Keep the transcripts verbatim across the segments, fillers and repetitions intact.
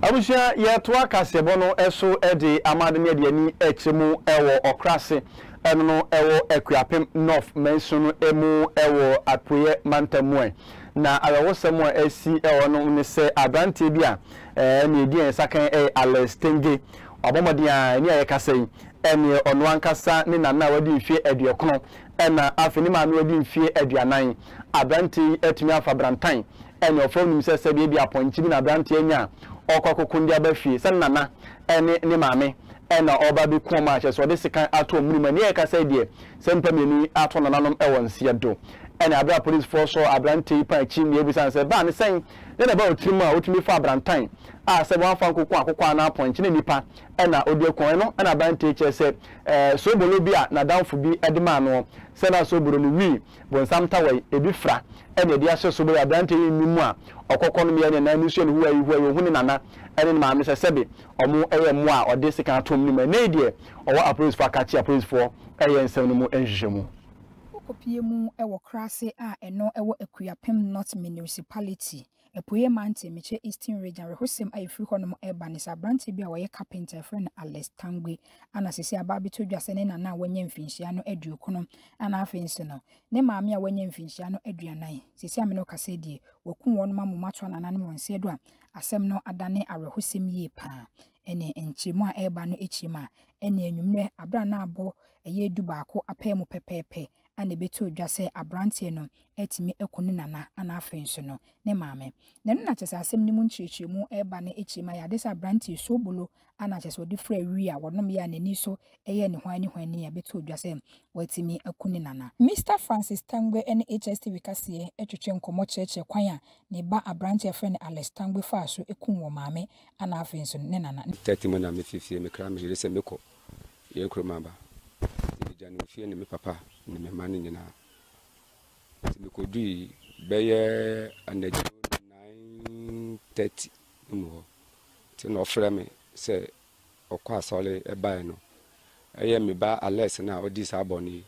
Abusia ye to akasebo no eso e de amade ne de ani echemu ewo okrase eno no ewo Akuapem North mention emu ewo Apoye Mantamue na awosem a esi ewo no ne se abrantie bi a eh na edi ensakan e alestenge obomode a ni ayekasai ene ono ankasa ne nana wadi mfie aduokono ena afeni ma no wadi mfie aduanan abrantie etumi afa brantan ene ofonu se se bi aponchi bi na abrantie nya okwakokundi abafie se nana ene ne maame ena oba bi kuma ache so de sekan ato omuruma ne ayekasai de se mpameni ato nananom ewo nsia do ena abra police force abrantie pa chi mi ebisa se ba ne sen ne ba otirimu a otumi fa abrantan a se wan fa nkokon akokon na aponchi ne nipa ena odi ekon no ena abrantie che se eh so bolo bi a na danfo bi edema no se na so bolo no wi bonsam tawai ebi fra ena edi ahye so bolo abrantie nimu a okokon no ye na nusu ne huwa huwa yo huni nana ene ma me se sebe omo eye mo a ode sika atom ni ma na die owo police for akachi police for eye nsem no mu enhwehwemu kopie mu ewo krase a eno ewo Akuapem North Municipality Apoye Mante meche Eastern Region rehosem ayefri honom eba ne sabrante bi a woye carpenter friend Alex Tangwe ana sese ababi to dwase ne nana wanye mfinhia no aduokono ana afense no ne maame a wanye mfinhia no aduanan sese amene okase die wakum won mamomato nana ne wonse do a asem no adane arehosem yie pa ene enchemu a eba no echima ene enwumre abra na abo eye du baako apemu pepepe ane beto dwase abrante no etimi ekunu nana ana afenso no ne maame ne no na chese asem ni mu nchirechiremu eba ne echima ya desa abrante so bolo ana chese odi fra wi a wonom ya nani so eye ne hwan ne hwan ne ya beto dwase watimi ekunu nana Mister Francis Tangwe ene H S T V kase etwetwe nkomo cheche kwan a ne ba abrante friend Alex Tangwe fa so ekun wo maame ana afenso ne nana thirty mo na me fifie me kra me jere se meko ye kromaba janu fie ne me papa ne me mane nyina me kodui beye anajo nine thirty mo ti no frɛ me se okwa asole e bae no eye me ba Alex na odi sa boni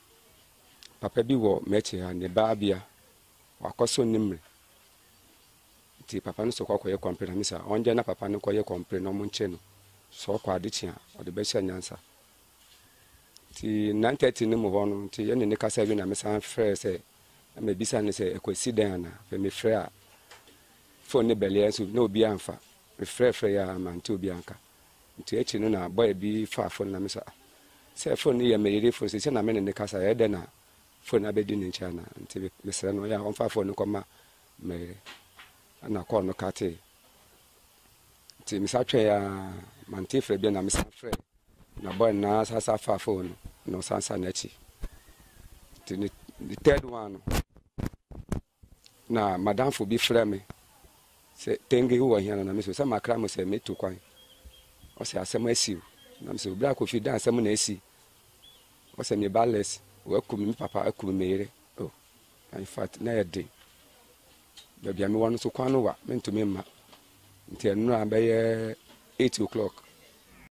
papa bi wo meche ha ne ba bia wakoso nimre ti papa no so kwa koye compre na misa onje na papa no koye compre no mo nche no so kwa adechia odi be sha nyansa ti nine thirty ne mo hono ti ye ne kasa bi na me san frɛ se me bisa ne se ekosi dan na fe me frɛ a phone ne bele so na obi amfa me frɛ frɛ ya ma nti obi anka nti echi no na boy bi fa phone na me sa se phone ne ye me yire phone se na me ne kasa ye de na phone abedi ne ncha na nti me srɛ no ya on fa phone ko ma me na call no kate nti me sa twa ya ma nti frɛ bi na me sa frɛ na boy na sasa fa phone no sansa na chi the third one na madam fo bi frɛ me se tenge wo hia na me so se makra mo se metu kwan o se asem asiu na me so bra ko fi dan asem na asi o se me balance wo akum mi papa akum me yere oh in fact na yede be bia me wonu so kwan no wa me ntumi ma nti enu a be eight o'clock